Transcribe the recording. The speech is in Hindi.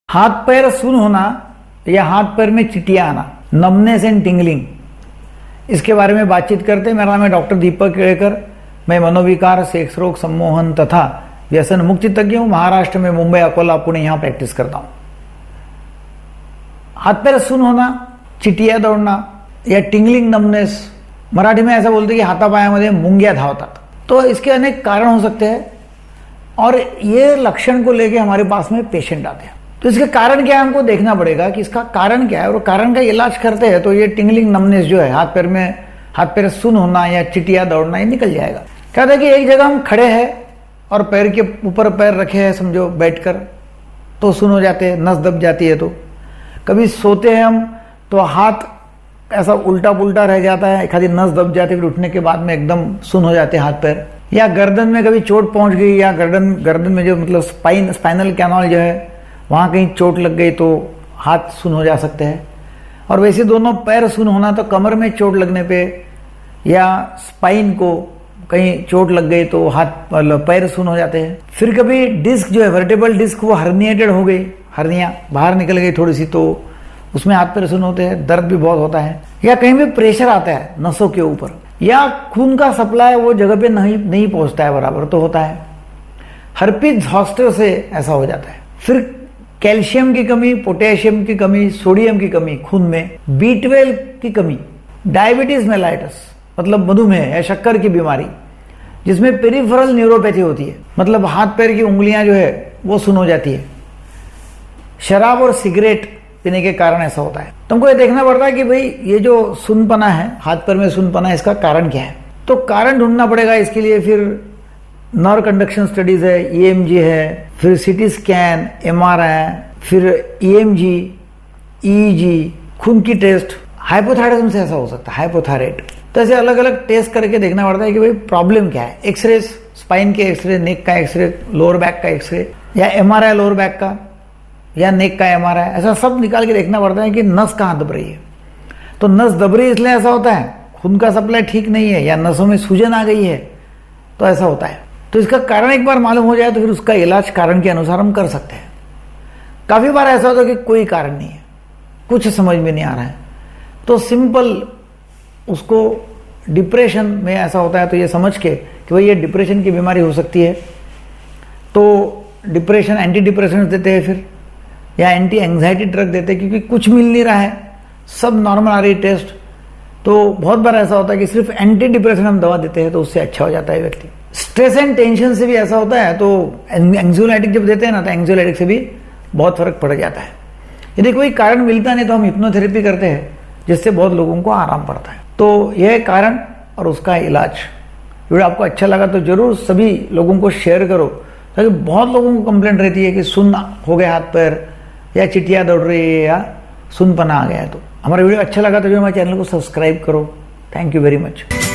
हाथ पैर सुन होना या हाथ पैर में चिटिया आना, नमनेस एंड टिंगलिंग, इसके बारे में बातचीत करते हैं। मेरा नाम है डॉक्टर दीपक केड़कर। मैं मनोविकार, सेक्स रोग, सम्मोहन तथा व्यसन मुक्ति तज्ञ हूँ। महाराष्ट्र में मुंबई, अकोला, पुणे यहाँ प्रैक्टिस करता हूँ। हाथ पैर सुन होना, चिटिया दौड़ना या टिंगलिंग नमनेस, मराठी में ऐसा बोलते हैं कि हातापायामध्ये मुंग्या धावतात। तो इसके अनेक कारण हो सकते हैं और ये लक्षण को लेके हमारे पास में पेशेंट आते हैं। तो इसके कारण क्या है, हमको देखना पड़ेगा कि इसका कारण क्या है और कारण का इलाज करते हैं तो ये टिंगलिंग नमनेस जो है, हाथ पैर सुन होना या चिटिया दौड़ना, ये निकल जाएगा। कहते हैं कि एक जगह हम खड़े हैं और पैर के ऊपर पैर रखे हैं, समझो बैठकर, तो सुन हो जाते हैं, नस दब जाती है। तो कभी सोते हैं हम तो हाथ ऐसा उल्टा पुल्टा रह जाता है, एखादी नस दब जाती है, फिर उठने के बाद में एकदम सुन हो जाते हैं हाथ पैर। या गर्दन में कभी चोट पहुंच गई या गर्दन में जो मतलब स्पाइनल कैनाल जो है वहां कहीं चोट लग गई तो हाथ सुन हो जा सकते हैं। और वैसे दोनों पैर सुन होना तो कमर में चोट लगने पे या स्पाइन को कहीं चोट लग गई तो पैर सुन हो जाते हैं। फिर कभी डिस्क जो है, वर्टेब्रल डिस्क, वो हर्निएटेड हो गई, हर्निया बाहर निकल गई थोड़ी सी, तो उसमें हाथ पैर सुन होते हैं, दर्द भी बहुत होता है। या कहीं भी प्रेशर आता है नसों के ऊपर, या खून का सप्लाई वो जगह पे नहीं पहुंचता है बराबर, तो होता है। हर्पीज ज़ॉस्टर से ऐसा हो जाता है। फिर कैल्शियम की कमी, पोटेशियम की कमी, सोडियम की कमी खून में, B12 की कमी, डायबिटीज मेलाइटस मतलब मधुमेह या शक्कर की बीमारी, जिसमें पेरिफेरल न्यूरोपैथी होती है, मतलब हाथ पैर की उंगलियां जो है वो सुन हो जाती है। शराब और सिगरेट पीने के कारण ऐसा होता है। तुमको ये देखना पड़ता है कि भाई ये जो सुनपना है, हाथ पैर में सुनपना है, इसका कारण क्या है। तो कारण ढूंढना पड़ेगा इसके लिए। फिर नर्व कंडक्शन स्टडीज है, EMG है, फिर CT स्कैन, MRI, फिर EMG, EEG, खून की टेस्ट। हाइपोथायराइडिज्म से ऐसा हो सकता है, हाइपोथायराइड। तो ऐसे अलग अलग टेस्ट करके देखना पड़ता है कि भाई प्रॉब्लम क्या है। एक्सरे, स्पाइन के एक्सरे, नेक का एक्सरे, लोअर बैक का एक्सरे, या MRI लोअर बैक का या नेक का MRI, ऐसा सब निकाल के देखना पड़ता है कि नस कहाँ दब रही है। तो नस दब रही इसलिए ऐसा होता है, खून का सप्लाई ठीक नहीं है या नसों में सूजन आ गई है, तो ऐसा होता है। तो इसका कारण एक बार मालूम हो जाए तो फिर उसका इलाज कारण के अनुसार हम कर सकते हैं। काफी बार ऐसा होता है कि कोई कारण नहीं है, कुछ समझ में नहीं आ रहा है, तो सिंपल उसको डिप्रेशन में ऐसा होता है तो ये समझ के कि भाई ये डिप्रेशन की बीमारी हो सकती है, तो डिप्रेशन एंटी डिप्रेशन देते हैं फिर, या एंटी एंग्जाइटी ड्रग देते हैं, क्योंकि कुछ मिल नहीं रहा है, सब नॉर्मल आ रही टेस्ट। तो बहुत बार ऐसा होता है कि सिर्फ एंटी डिप्रेशन हम दवा देते हैं तो उससे अच्छा हो जाता है व्यक्ति। स्ट्रेस एंड टेंशन से भी ऐसा होता है, तो एंग्जाइटिक जब देते हैं ना तो एंग्जाइटिक से भी बहुत फर्क पड़ जाता है। यदि कोई कारण मिलता नहीं तो हम हिप्नोथेरेपी करते हैं, जिससे बहुत लोगों को आराम पड़ता है। तो यह कारण और उसका इलाज। वीडियो आपको अच्छा लगा तो जरूर सभी लोगों को शेयर करो, ताकि बहुत लोगों को कंप्लेंट रहती है कि सुन हो गया हाथ पैर, या चिटिया दौड़ रही है, या सुनपना आ गया है। तो हमारा वीडियो अच्छा लगा तो जो हमारे चैनल को सब्सक्राइब करो। Thank you very much.